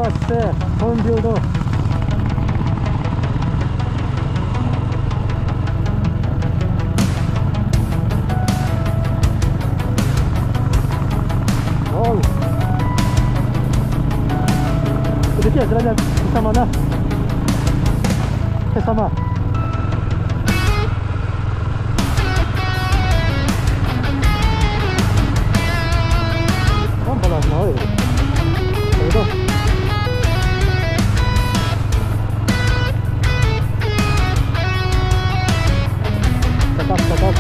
se Hornbill då. Wow. Sedikit jalan sama mana? Sama. Nampak lah, itu. Tetap.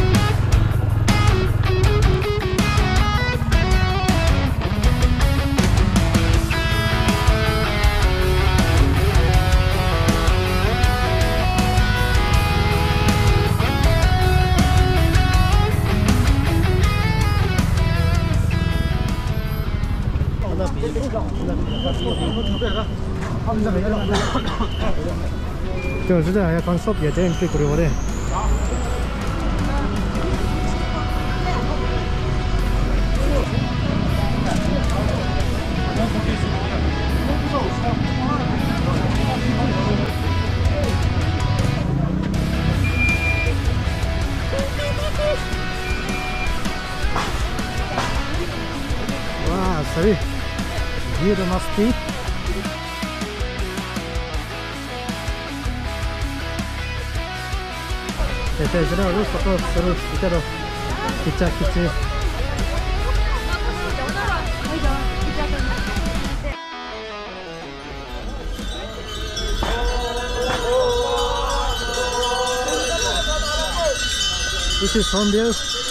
좀 진짜 약간 수업 예전 꽤 그러거든. 와, sorry. Here must be. Kita jalan terus foto terus kita dah kicak. This is Hornbill.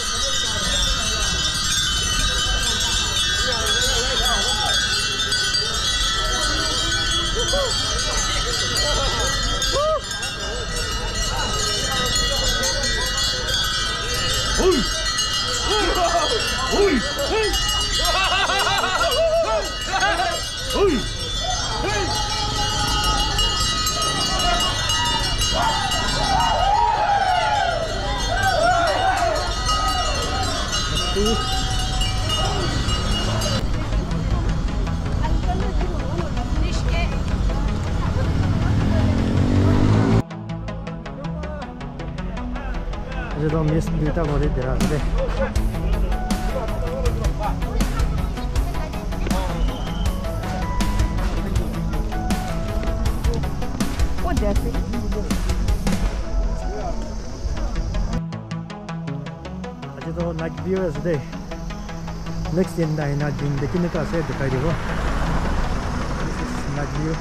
Jadi miss kita boleh jalan deh. What that? Jadi night view deh. Next in day night view देखने का ऐसे दिखाई देगा. This is night view.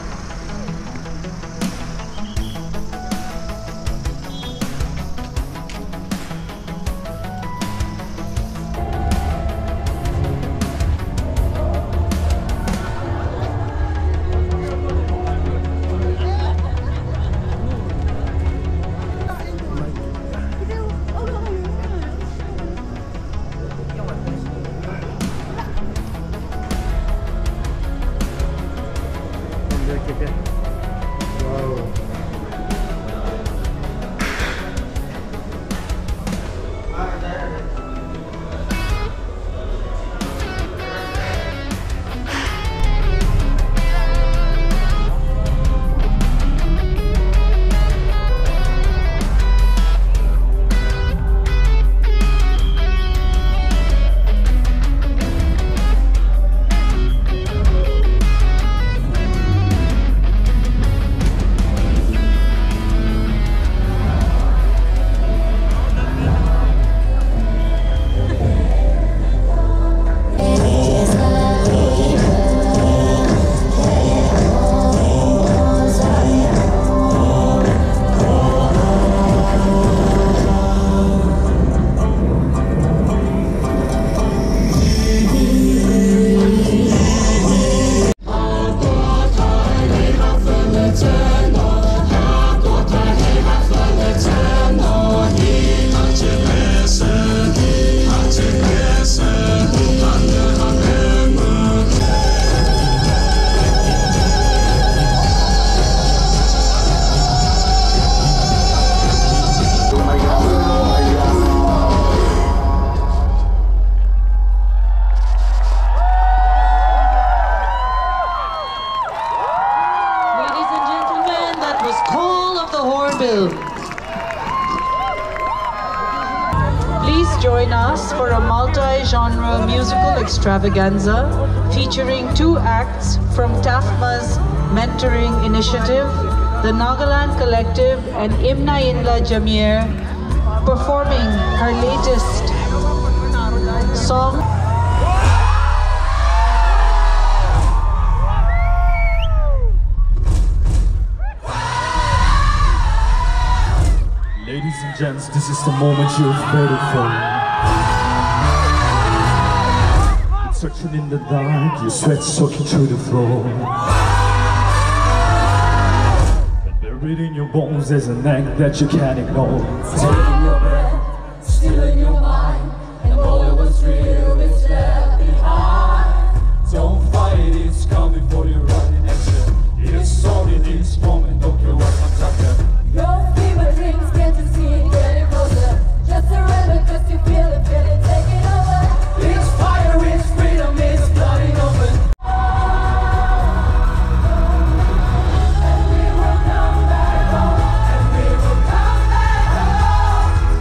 multi-genre musical extravaganza featuring 2 acts from TAFMA's mentoring initiative, the Nagaland Collective and Imna Inla Jamir, performing her latest song. Ladies and gents, this is the moment you've waited for. It's searching in the dark, your sweat soaking through the floor. But buried in your bones, there's an ache that you can't ignore. Taking your breath, still in your mind, and all that was real is left behind. Don't fight it, it's coming for you running at you. It's only this moment, don't care what comes after. Your fever dreams, can't you see it getting closer? Just surrender, cause you feel it taking over. It's fire, it's freedom, it's flooding open. And we will come back home, and we will come back home.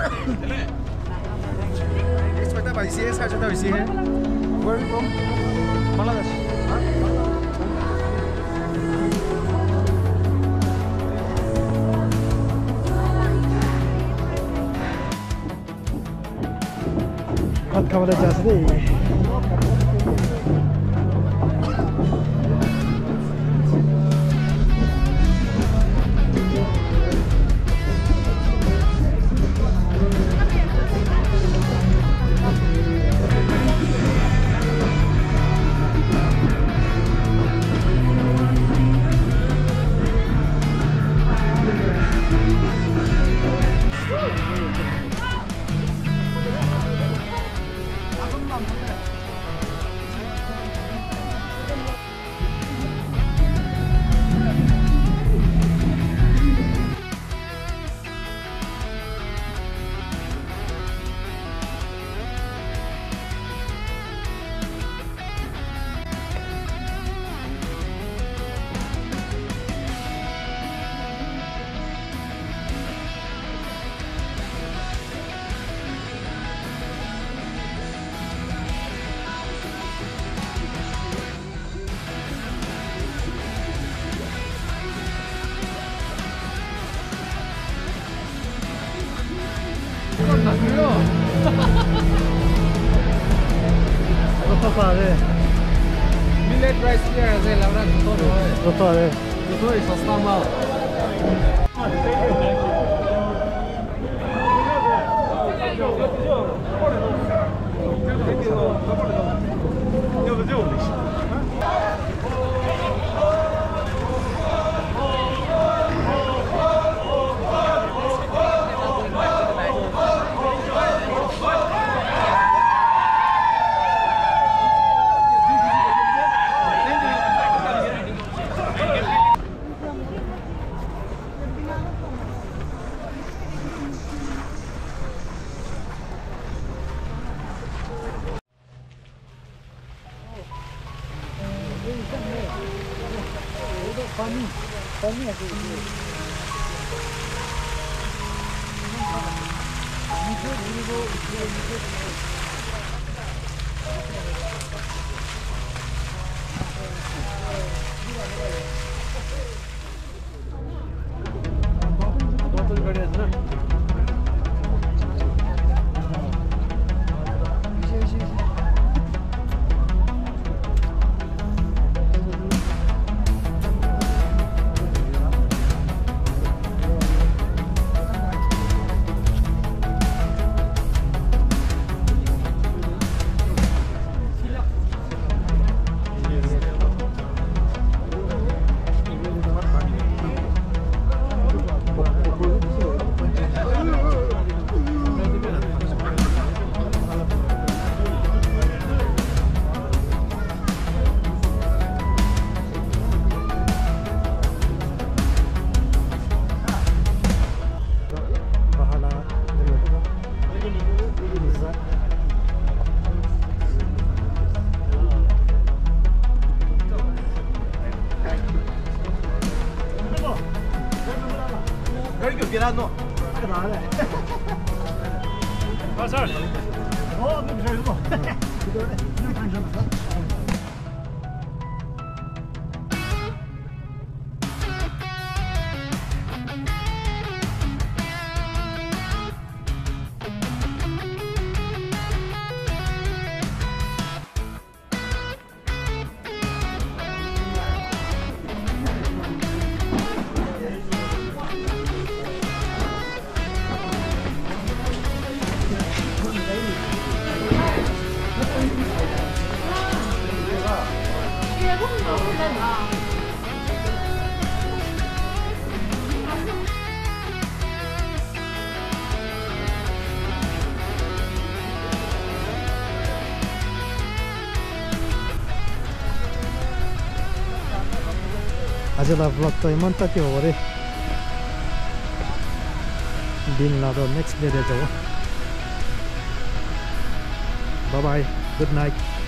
Cerita Malaysia, saya cerita Malaysia. Where are you from? Bangladesh. ভাত খাবারে যাচ্ছে রে Kota ada. Millet rice dia ada, laura tutor. Kota ada. Tutor is sasta mal. Pirano. Pasar. Oh, no güzel bu. आजलाई vlog त इमान त के हो रे दिन लादो नेक्स्ट डे जाऊ बाय बाय गुड नाइट